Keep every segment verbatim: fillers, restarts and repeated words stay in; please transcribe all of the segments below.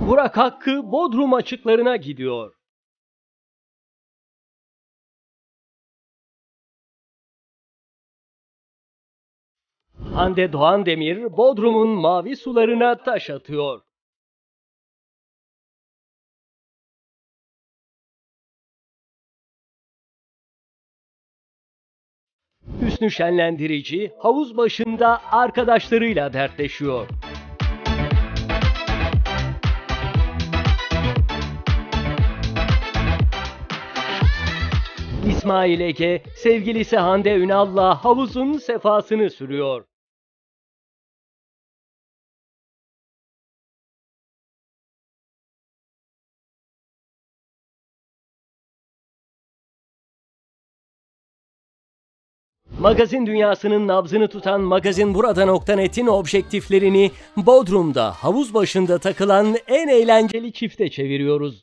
Burak Hakkı Bodrum açıklarına gidiyor. Hande Doğandemir Bodrum'un mavi sularına taş atıyor. Hüsnü Şenlendirici havuz başında arkadaşlarıyla dertleşiyor. İsmail Ege, sevgilisi Hande Ünal'la havuzun sefasını sürüyor. Magazin dünyasının nabzını tutan magazinburada nokta net'in objektiflerini Bodrum'da havuz başında takılan en eğlenceli çifte çeviriyoruz.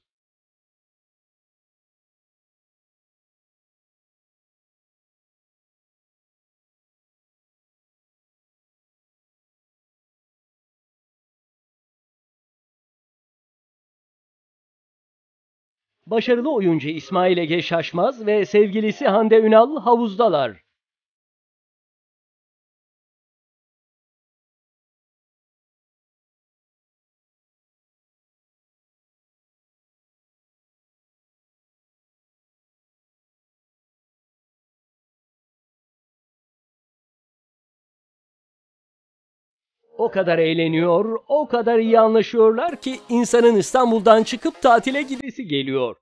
Başarılı oyuncu İsmail Ege Şaşmaz ve sevgilisi Hande Ünal havuzdalar. O kadar eğleniyor, o kadar iyi anlaşıyorlar ki insanın İstanbul'dan çıkıp tatile gidesi geliyor.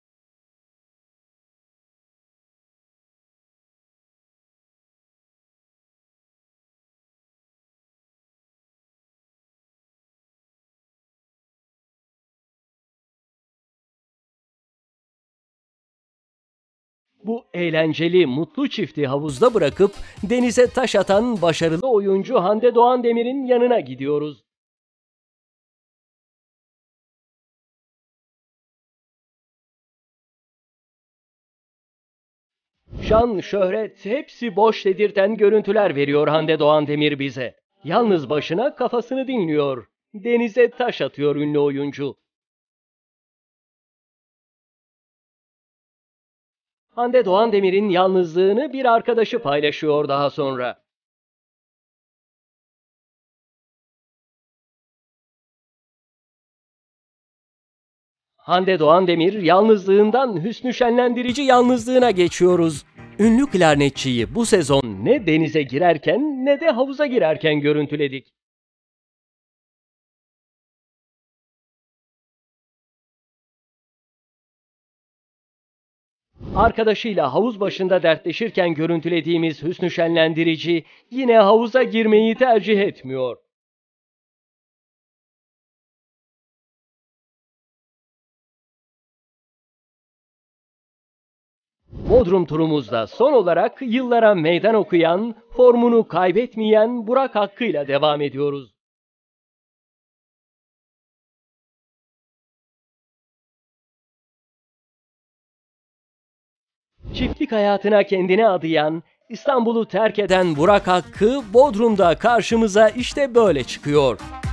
Bu eğlenceli, mutlu çifti havuzda bırakıp denize taş atan başarılı oyuncu Hande Doğandemir'in yanına gidiyoruz. Şan, şöhret hepsi boş dedirten görüntüler veriyor Hande Doğandemir bize. Yalnız başına kafasını dinliyor. Denize taş atıyor ünlü oyuncu. Hande Doğandemir'in yalnızlığını bir arkadaşı paylaşıyor daha sonra. Hande Doğandemir yalnızlığından Hüsnü Şenlendirici yalnızlığına geçiyoruz. Ünlü klarnetçiyi bu sezon ne denize girerken ne de havuza girerken görüntüledik. Arkadaşıyla havuz başında dertleşirken görüntülediğimiz Hüsnü Şenlendirici yine havuza girmeyi tercih etmiyor. Bodrum turumuzda son olarak yıllara meydan okuyan, formunu kaybetmeyen Burak Hakkı'yla devam ediyoruz. Çiftlik hayatına kendini adayan, İstanbul'u terk eden Burak Hakkı, Bodrum'da karşımıza işte böyle çıkıyor.